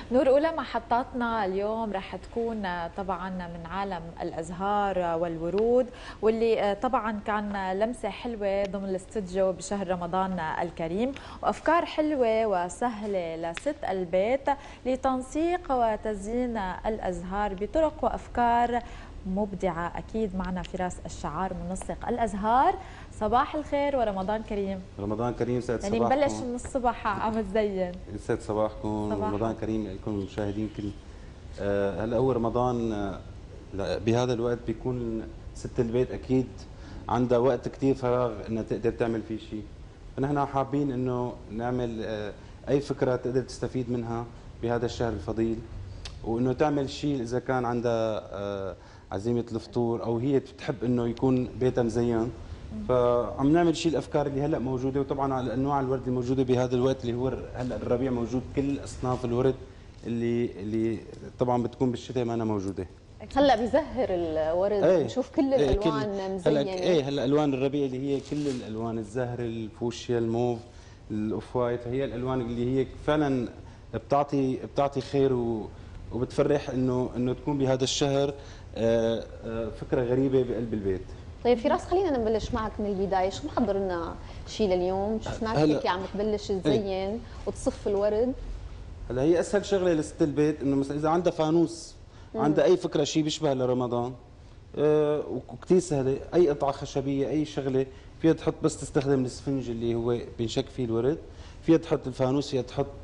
نور، أولى محطاتنا اليوم رح تكون طبعا من عالم الأزهار والورود، واللي طبعا كان لمسة حلوة ضمن الاستوديو بشهر رمضان الكريم، وأفكار حلوة وسهلة لست البيت لتنسيق وتزيين الأزهار بطرق وأفكار مبدعة. أكيد معنا فراس الشعار منسق الأزهار. صباح الخير ورمضان كريم. رمضان كريم، سعد صباحكم. يعني نبلش من الصبح عم تزين. سعد صباحكم، رمضان كريم لكم المشاهدين كل. هلا هو رمضان بهذا الوقت بيكون ست البيت اكيد عندها وقت كثير فراغ انها تقدر تعمل فيه شيء، فنحن حابين انه نعمل اي فكره تقدر تستفيد منها بهذا الشهر الفضيل، وانه تعمل شيء اذا كان عندها عزيمه الفطور او هي بتحب انه يكون بيتها مزين، فعم نعمل شيء الافكار اللي هلا موجوده. وطبعا على انواع الورد الموجوده بهذا الوقت اللي هو هلا الربيع موجود كل اصناف الورد اللي طبعا بتكون بالشتاء ما أنا موجوده. هلا بيزهر الورد، بنشوف كل الالوان مزينه. هلا الوان الربيع اللي هي كل الالوان، الزهر، الفوشيا، الموف، الاوف وايت، فهي الالوان اللي هي فعلا بتعطي خير وبتفرح انه تكون بهذا الشهر فكره غريبه بقلب البيت. طيب فراس، خلينا نبلش معك من البدايه، شو محضر لنا شيء لليوم؟ شفناك هيك عم تبلش تزين وتصف الورد. هلا هي اسهل شغله لست البيت انه مثلا اذا عندها فانوس، عندها اي فكره شيء بيشبه لرمضان، وكثير سهله، اي قطعه خشبيه، اي شغله فيها تحط، بس تستخدم الاسفنج اللي هو بينشك فيه الورد، فيها تحط الفانوس، فيها تحط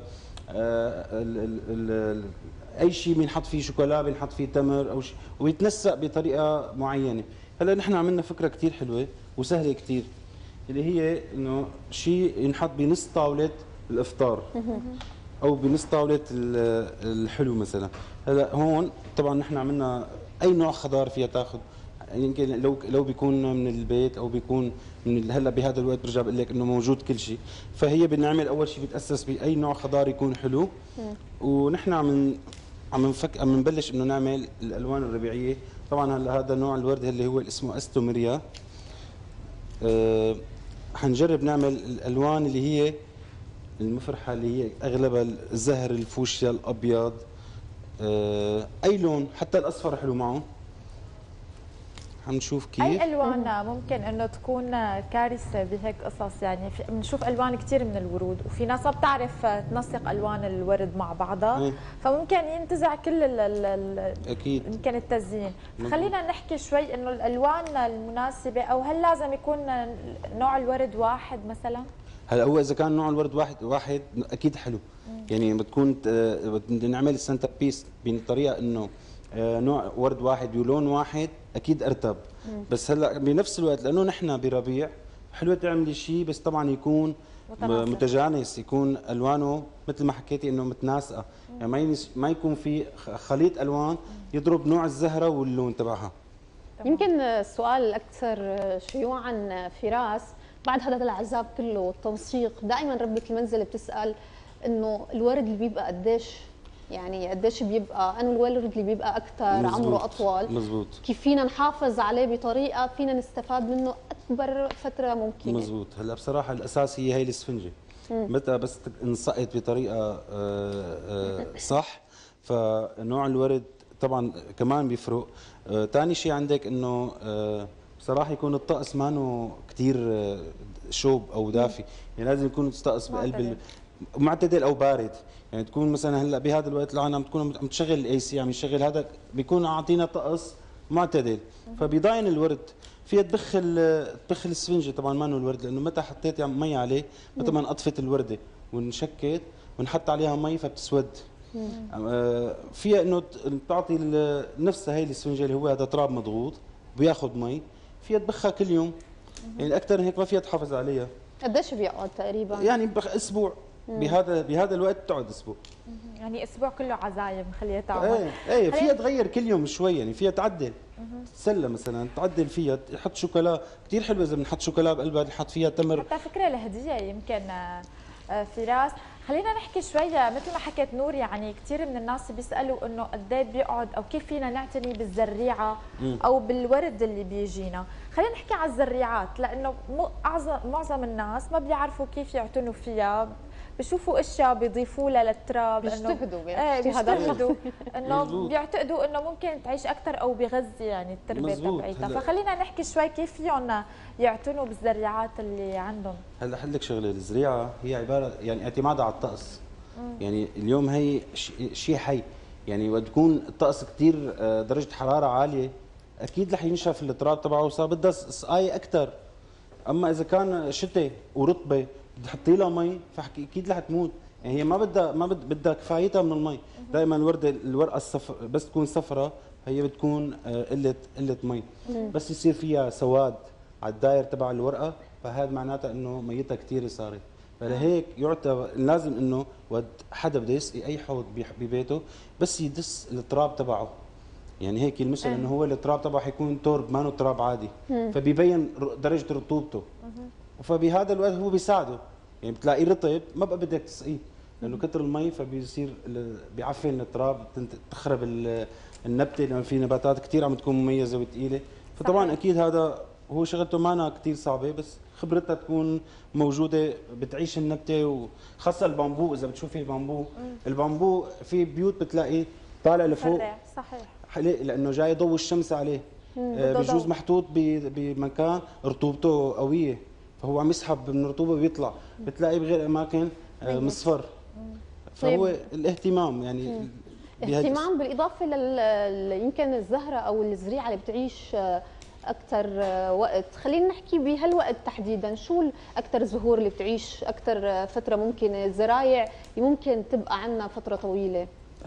اي شيء بينحط فيه شوكولا، بينحط فيه تمر او شيء، ويتنسق بطريقه معينه. هلا نحن عملنا فكره كثير حلوه وسهله كثير، اللي هي انه شيء ينحط بنص طاوله الافطار او بنص طاوله الحلو مثلا. هلا هون طبعا نحن عملنا اي نوع خضار فيها تاخذ، يمكن لو بيكون من البيت او بيكون من هلا بهذا الوقت برجع بقول لك انه موجود كل شيء، فهي بنعمل اول شيء بتاسس باي نوع خضار يكون حلو، ونحن عم نبلش انه نعمل الالوان الربيعيه. طبعا هلا هذا نوع الورد اللي هو اسمه استوميريا، حنجرب نعمل الالوان اللي هي المفرحه، اللي هي اغلبها الزهر، الفوشيا، الابيض، اي لون، حتى الاصفر حلو معه. حنشوف كيف اي الوان ممكن انه تكون كارثه بهيك قصص. يعني بنشوف الوان كثير من الورود، وفي ناس ما بتعرف تنسق الوان الورد مع بعضها، فممكن ينتزع كل اكيد يمكن التزيين. خلينا نحكي شوي انه الالوان المناسبه، او هل لازم يكون نوع الورد واحد مثلا؟ هلا هو اذا كان نوع الورد واحد اكيد حلو. يعني بتكون نعمل السنتر بيس بطريقه انه نوع ورد واحد ولون واحد اكيد ارتب. بس هلا بنفس الوقت لانه نحن بربيع حلوه تعملي شيء، بس طبعا يكون متجانس، يكون الوانه مثل ما حكيتي انه متناسقه، يعني ما يكون في خليط الوان يضرب نوع الزهره واللون تبعها. يمكن السؤال الاكثر شيوعا فراس، بعد هذا العذاب كله والتنسيق، دائما ربة المنزل بتسال انه الورد اللي بيبقى قديش، يعني قديش بيبقى، انه الورد اللي بيبقى اكثر عمره اطول، مزبوط، كيف فينا نحافظ عليه بطريقه فينا نستفاد منه اكبر فتره ممكنه. مزبوط. هلا بصراحه الاساس هي الاسفنجه، متى بس انسقت بطريقه صح، فنوع الورد طبعا كمان بيفرق. ثاني شيء عندك انه بصراحه يكون الطقس مانو كثير شوب او دافي، يعني لازم يكون الطقس بقلب معتدل او بارد. يعني تكون مثلا هلا بهذا الوقت الان عم تكون عم تشغل الاي سي، عم يشغل هذا، بيكون اعطينا طقس معتدل، فبيضاين الورد. فيها تبخ الاسفنجه طبعا مانو الورد، لانه متى حطيت مي عليه متى ما انقطفت الورده ونشكت ونحط عليها مي فبتسود. فيها انه تعطي نفسها هي الاسفنجه اللي هو هذا تراب مضغوط بياخذ مي، فيها تبخها كل يوم، يعني اكثر من هيك ما فيها تحافظ عليها. قديش بيقعد تقريبا؟ يعني اسبوع. بهذا الوقت تقعد اسبوع، يعني اسبوع كله عزايم خليها تعمل. ايه فيها تغير كل يوم شوي، يعني فيها تعدل، تتسلى مثلا تعدل فيها، تحط شوكولا كثير حلوه اذا بنحط شوكولا بقلبها، نحط فيها تمر، حتى فكره الهديه يمكن. فراس، خلينا نحكي شويه مثل ما حكيت نور، يعني كثير من الناس بيسالوا انه قد ايه بيقعد، او كيف فينا نعتني بالزريعه او بالورد اللي بيجينا. خلينا نحكي على الزريعات، لانه معظم الناس ما بيعرفوا كيف يعتنوا فيها، بيشوفوا اشياء بيضيفوا لها للتراب، بيجتهدوا بيجتهدوا انه بيعتقدوا انه ممكن تعيش اكثر او بيغذي يعني التربه تبعيتها. فخلينا نحكي شوي كيف فيهم يعتنوا بالزراعات اللي عندهم. هلا حلك شغله، الزراعه هي عباره يعني اعتمادها على الطقس. يعني اليوم هي شيء حي، يعني وقت تكون الطقس كثير درجه حراره عاليه اكيد رح ينشف التراب تبعه وصار بدها سقايه اكثر. اما اذا كان شتاء ورطبه بتحطي لها مي فاكيد رح تموت. يعني هي ما بدها كفايتها من المي. دائما الورقه بس تكون صفراء هي بتكون قله مي. بس يصير فيها سواد على الداير تبع الورقه فهذا معناتها انه ميتها كثير صارت. فلهيك يعتبر لازم انه وقت حدا بده يسقي اي حوض ببيته بس يدس التراب تبعه. يعني هيك المثل انه هو التراب تبعه حيكون ترب ما تراب عادي، فبيبين درجه رطوبته. فبهذا الوقت هو بيساعده. يعني بتلاقيه رطب ما بقى بدك تسقيه لانه كثر المي فبيصير بيعفن التراب، تخرب النبته لانه في نباتات كثير عم تكون مميزه وثقيله. فطبعا اكيد هذا هو شغلته مانا كثير صعبه بس خبرتها تكون موجوده بتعيش النبته. وخاصه البامبو، اذا بتشوفي البامبو في بيوت بتلاقيه طالع لفوق صحيح لانه جاي ضوء الشمس عليه. بجوز محطوط بمكان رطوبته قويه فهو عم يسحب من الرطوبه وبيطلع. بتلاقي بغير اماكن مصفر. فهو الاهتمام يعني اهتمام بالاضافه يمكن الزهره او الزريعه اللي بتعيش اكثر وقت. خلينا نحكي بهالوقت تحديدا شو اكثر زهور اللي بتعيش اكثر فتره، ممكن الزرايع ممكن تبقى عندنا فتره طويله.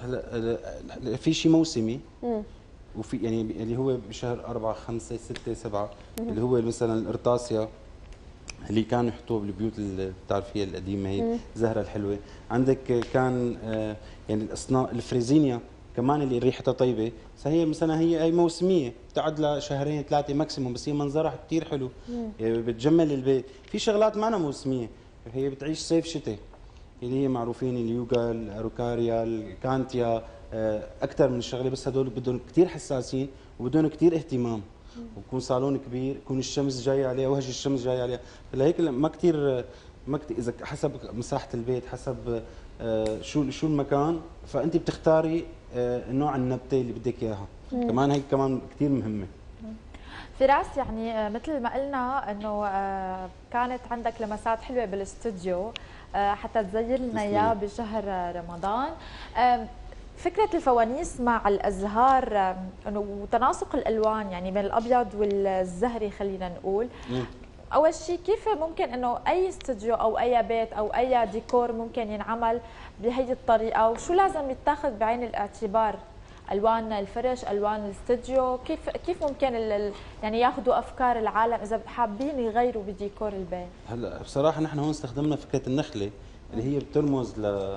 هلا في شيء موسمي وفي يعني اللي هو بشهر 4 5 6 7 اللي هو مثلا الارطاسيا اللي كانوا يحطوه بالبيوت اللي بتعرفيها القديمه هي الزهره الحلوه. عندك كان يعني الاصناف الفريزينيا كمان اللي ريحتها طيبه، فهي مثلا هي موسميه بتقعد لشهرين 3 ماكسيموم بس هي منظرها كثير حلو. يعني بتجمل البيت. في شغلات ما موسميه هي بتعيش صيف شتاء اللي هي معروفين اليوغا الاروكاريا الكانتيا اكثر من الشغله. بس هدول بدهم كثير حساسين وبدهم كثير اهتمام ويكون صالون كبير يكون الشمس جايه عليه وجه الشمس جاي عليه. فلهيك ما كثير اذا حسب مساحه البيت حسب شو المكان فانت بتختاري نوع النبته اللي بدك اياها. كمان هي كمان كثير مهمه. فراس، يعني مثل ما قلنا انه كانت عندك لمسات حلوه بالاستوديو حتى تزين لنا اياه بشهر رمضان. فكرة الفوانيس مع الازهار وتناسق الالوان يعني بين الابيض والزهري خلينا نقول. اول شيء كيف ممكن انه اي استوديو او اي بيت او اي ديكور ممكن ينعمل بهي الطريقة وشو لازم يتاخذ بعين الاعتبار؟ الوان الفرش، الوان الاستوديو، كيف ممكن يعني ياخذوا افكار العالم اذا حابين يغيروا بديكور البيت؟ هلا بصراحة نحن هون استخدمنا فكرة النخلة اللي هي بترمز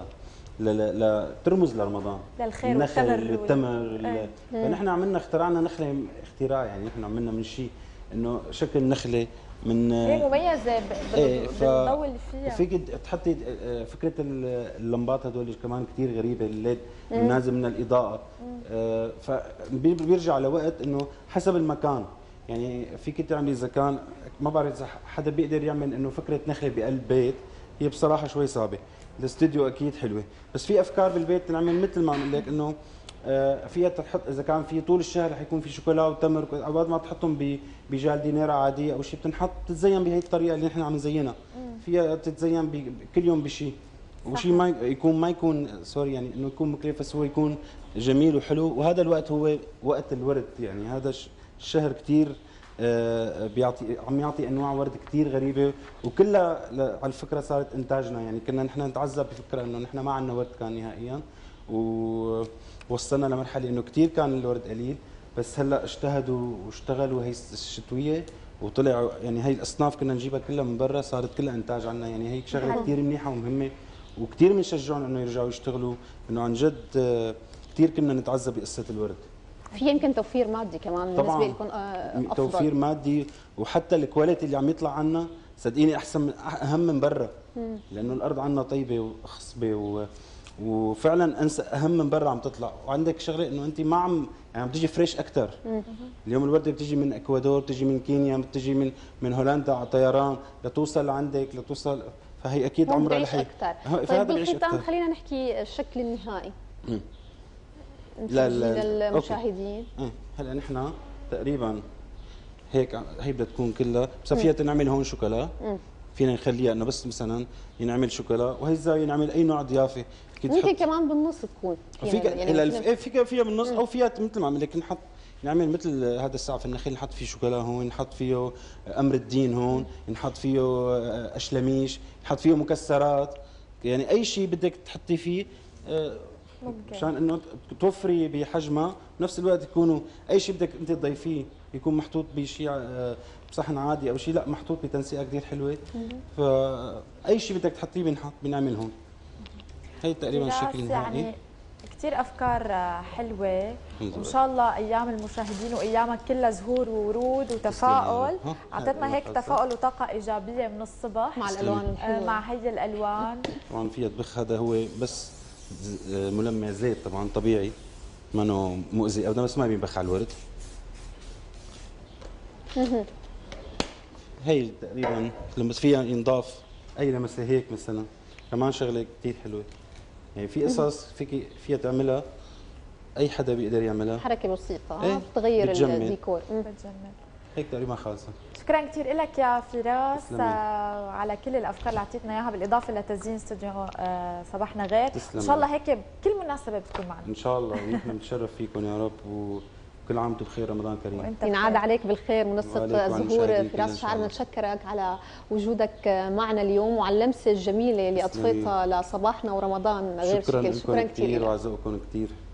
ترمز لرمضان، للخير والتمر فنحن عملنا اخترعنا نخله اختراع. يعني نحن عملنا من شيء انه شكل نخله من هي مميزه بالضوء اللي فيها. فيك تحطي فكره اللمبات هدول كمان كثير غريبه الليد نازل من الاضاءه. فبيرجع لوقت انه حسب المكان. يعني فيك تعملي اذا كان ما بعرف اذا حدا بيقدر يعمل انه فكره نخله بقلب بيت، هي بصراحه شوي صعبه. الاستوديو اكيد حلوه بس في افكار بالبيت تنعمل مثل ما قلت لك انه فيها تحط اذا كان في طول الشهر رح يكون في شوكولا وتمر اوقات ما تحطهم بجالدينيرا عاديه او شيء بتنحط تتزين بهي الطريقه اللي نحن عم نزينها. فيها تتزين كل يوم بشيء وشيء ما يكون سوري يعني انه يكون مكلف بس هو يكون جميل وحلو. وهذا الوقت هو وقت الورد. يعني هذا الشهر كثير عم يعطي انواع ورد كثير غريبه وكلها على الفكره صارت انتاجنا. يعني كنا نحن نتعذب بفكره انه نحن ما عندنا ورد كان نهائيا ووصلنا لمرحله انه كثير كان الورد قليل بس هلا اجتهدوا واشتغلوا هي الشتويه وطلعوا. يعني هي الاصناف كنا نجيبها كلها من برا صارت كلها انتاج عنا. يعني هي شغله كثير منيحه ومهمه وكثير بنشجعهم انه يرجعوا يشتغلوا انه عن جد كثير كنا نتعذب بقصه الورد. في يمكن توفير مادي كمان بالنسبه لكم افضل. توفير مادي وحتى الكواليتي اللي عم يطلع عنا صدقيني احسن اهم من برا لانه الارض عنا طيبه وخصبه وفعلا انسى اهم من برا عم تطلع. وعندك شغله انه انت ما عم تيجي فريش اكثر. اليوم الورده بتيجي من اكوادور، بتيجي من كينيا، بتيجي من هولندا على طيران لتوصل لعندك لتوصل. فهي اكيد هون عمرها بعيش رح اكثر. فهذا طيب بيعيش بالختام اكثر. خلينا نحكي الشكل النهائي لا للمشاهدين. هلا نحن تقريبا هيك هي بدها تكون كلها، بس فيها نعمل هون شوكولا، فينا نخليها انه بس مثلا نعمل شوكولا، وهي الزاويه نعمل اي نوع ضيافه. ممكن كمان بالنص تكون فيك فيها بالنص، او فيها مثل ما عم لك نحط نعمل مثل هذا السقف النخيل، نحط فيه شوكولا هون، نحط فيه امر الدين هون، نحط فيه اشلميش، نحط فيه مكسرات، يعني اي شيء بدك تحطي فيه ممكن مشان انه توفري بحجمها، بنفس الوقت يكونوا اي شيء بدك انت تضيفيه يكون محطوط بشيء بصحن عادي او شيء، لا محطوط بتنسيقه كثير حلوه. فاي شيء بدك تحطيه بنعمل هون. هي تقريبا الشكل النهائي. يعني كثير افكار حلوه، وان شاء الله ايام المشاهدين وايامك كلها زهور وورود وتفاؤل. اعطتنا هيك تفاؤل وطاقه ايجابيه من الصبح مع الالوان الحلوه، مع هي الالوان. طبعا فيها تبخ، هذا هو بس ملمع زيت طبعا طبيعي، منه مؤذي ابدا، بس ما بينبخ على الورد. هي تقريبا لما فيها ينضاف اي لمسه هيك مثلا، كمان شغله كثير حلوه. يعني في قصص فيها تعملها اي حدا بيقدر يعملها، حركه بسيطه بتغير الديكور. بتجمل. هيك تقريبا خالصه. شكرا كثير لك يا فراس على كل الافكار اللي اعطيتنا اياها، بالاضافه لتزيين استوديو صباحنا غير. ان شاء الله هيك بكل مناسبه بتكون معنا ان شاء الله، ونحن بنتشرف فيكم يا رب، وكل عام وانتم بخير، رمضان كريم. ينعاد عليك بالخير منسق زهور فراس شعر. بنشكرك على وجودك معنا اليوم وعلى اللمسه الجميله اللي اضفتها لصباحنا ورمضان غير شكل. شكرا كثير وعزائكم كثير.